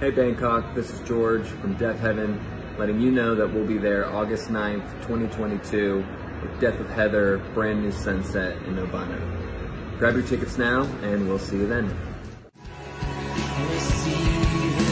Hey Bangkok, this is George from DEAFHEAVEN, letting you know that we'll be there August 9th, 2022 with Death of Heather, brand new sunset in Nobana. Grab your tickets now and we'll see you then.